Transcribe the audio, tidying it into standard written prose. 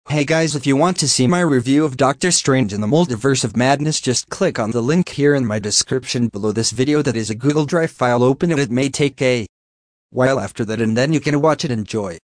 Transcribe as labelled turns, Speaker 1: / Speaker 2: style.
Speaker 1: Hey guys, if you want to see my review of Doctor Strange in the Multiverse of Madness, just click on the link here in my description below this video. That is a Google Drive file. Open it may take a while after that, and then you can watch it. Enjoy.